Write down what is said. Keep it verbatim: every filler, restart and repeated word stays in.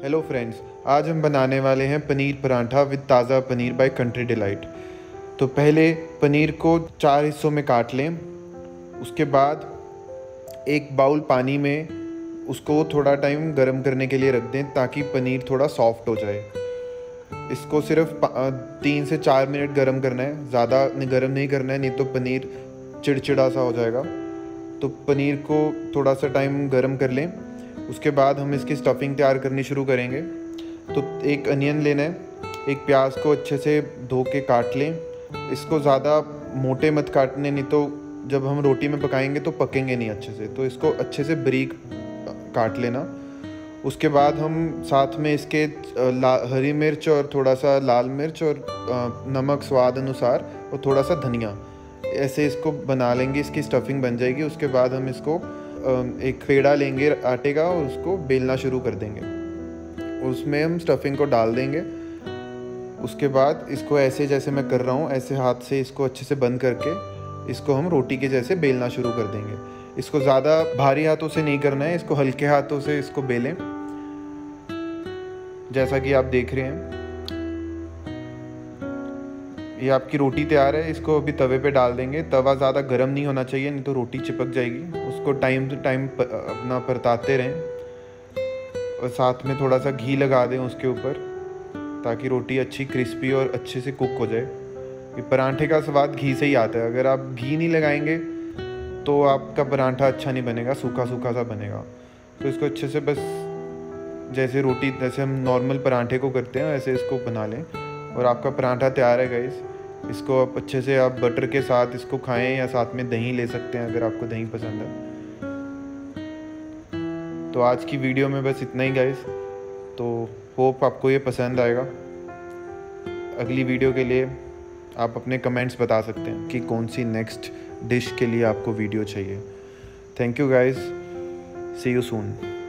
Hello friends, आज हम बनाने वाले हैं पनीर पराठा विद ताज़ा पनीर बाय कंट्री डिलाइट। तो पहले पनीर को चार हिस्सों में काट लें। उसके बाद एक बाउल पानी में उसको थोड़ा टाइम गर्म करने के लिए रख दें ताकि पनीर थोड़ा सॉफ्ट हो जाए। इसको सिर्फ तीन से चार मिनट गर्म करना है, ज़्यादा गर्म नहीं करना है, नहीं तो पनीर चिड़चिड़ा सा हो जाएगा। तो पनीर को थोड़ा सा टाइम गर्म कर लें। उसके बाद हम इसकी स्टफिंग तैयार करनी शुरू करेंगे। तो एक अनियन लेना है, एक प्याज को अच्छे से धो के काट लें। इसको ज़्यादा मोटे मत काटने, नहीं तो जब हम रोटी में पकाएंगे तो पकेंगे नहीं अच्छे से। तो इसको अच्छे से बारीक काट लेना। उसके बाद हम साथ में इसके हरी मिर्च और थोड़ा सा लाल मिर्च और नमक स्वाद अनुसार और थोड़ा सा धनिया, ऐसे इसको बना लेंगे। इसकी स्टफिंग बन जाएगी। उसके बाद हम इसको एक पेड़ा लेंगे आटे का और उसको बेलना शुरू कर देंगे। उसमें हम स्टफिंग को डाल देंगे। उसके बाद इसको ऐसे जैसे मैं कर रहा हूँ, ऐसे हाथ से इसको अच्छे से बंद करके इसको हम रोटी के जैसे बेलना शुरू कर देंगे। इसको ज़्यादा भारी हाथों से नहीं करना है, इसको हल्के हाथों से इसको बेलें, जैसा कि आप देख रहे हैं। ये आपकी रोटी तैयार है। इसको अभी तवे पे डाल देंगे। तवा ज़्यादा गर्म नहीं होना चाहिए, नहीं तो रोटी चिपक जाएगी। उसको टाइम टू टाइम अपना परताते रहें और साथ में थोड़ा सा घी लगा दें उसके ऊपर, ताकि रोटी अच्छी क्रिस्पी और अच्छे से कुक हो जाए। ये पराठे का स्वाद घी से ही आता है। अगर आप घी नहीं लगाएंगे तो आपका पराठा अच्छा नहीं बनेगा, सूखा सूखा सा बनेगा। तो इसको अच्छे से बस जैसे रोटी जैसे हम नॉर्मल पराठे को करते हैं वैसे इसको बना लें और आपका पराठा तैयार है गाइस। इसको आप अच्छे से आप बटर के साथ इसको खाएं या साथ में दही ले सकते हैं अगर आपको दही पसंद है। तो आज की वीडियो में बस इतना ही गाइस। तो होप आपको ये पसंद आएगा। अगली वीडियो के लिए आप अपने कमेंट्स बता सकते हैं कि कौन सी नेक्स्ट डिश के लिए आपको वीडियो चाहिए। Thank you guys, see you soon.